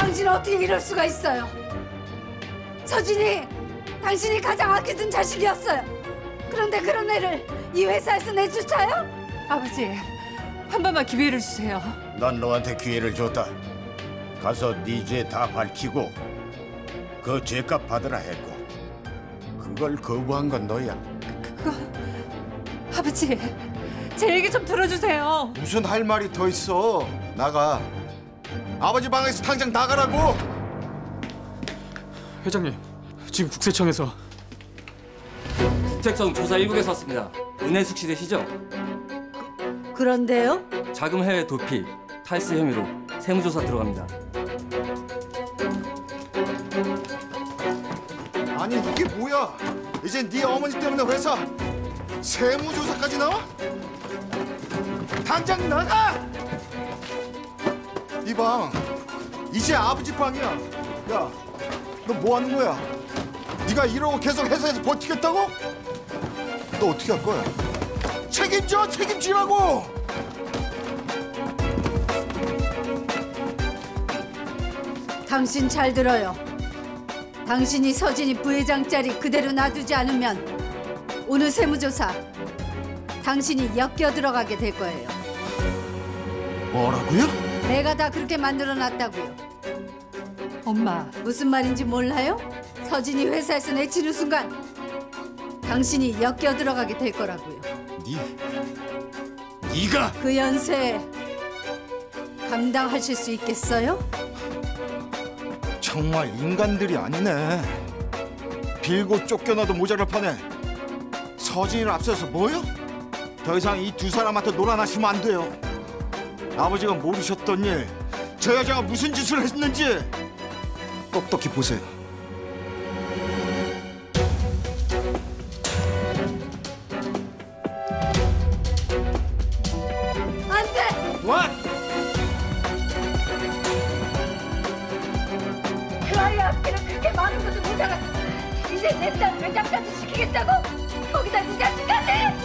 당신은 어떻게 이럴 수가 있어요? 서진이 당신이 가장 아끼던 자식이었어요. 그런데 그런 애를 이 회사에서 내쫓아요? 아버지, 한 번만 기회를 주세요. 난 너한테 기회를 줬다. 가서 네 죄 다 밝히고 그 죄값 받으라 했고 그걸 거부한 건 너야. 그거... 아버지, 제 얘기 좀 들어주세요. 무슨 할 말이 더 있어. 나가. 아버지 방에서 당장 나가라고. 회장님, 지금 국세청에서 국세청 조사 1국에서 왔습니다. 은혜숙 씨 되시죠? 그런데요? 자금 해외 도피, 탈세 혐의로 세무조사 들어갑니다. 아니 이게 뭐야? 이제 네 어머니 때문에 회사 세무조사까지 나와? 당장 나가! 이 방 이제 아버지 방이야. 야, 너 뭐 하는 거야? 네가 이러고 계속 회사에서 버티겠다고? 너 어떻게 할 거야? 책임져! 책임지라고! 당신 잘 들어요. 당신이 서진이 부회장 자리 그대로 놔두지 않으면 오늘 세무조사 당신이 엮여 들어가게 될 거예요. 뭐라고요? 내가 다 그렇게 만들어놨다고요. 엄마, 무슨 말인지 몰라요? 서진이 회사에서 내치는 순간 당신이 엮여 들어가게 될 거라고요. 네가 그 연세 감당하실 수 있겠어요? 정말 인간들이 아니네. 빌고 쫓겨나도 모자랄 판에 서진이를 앞서서 뭐요? 더 이상 이 두 사람한테 놀아나시면 안 돼요. 아버지가 모르셨던 일, 저 여자가 무슨 짓을 했는지 똑똑히 보세요. 안 돼! What? 그 아이 앞에는 그렇게 많은 것도 모자라. 이제 내 딸 회장까지 시키겠다고? 거기다 네 자식까지!